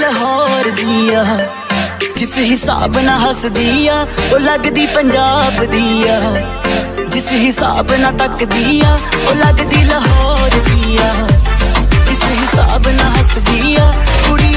लाहौर दिया, जिस हिसाब ना हसदिया वो लगदी पंजाब दिया, जिस हिसाब ना तकदिया वो लगदी लाहौर दिया, जिस हिसाब ना हसदिया कुड़ी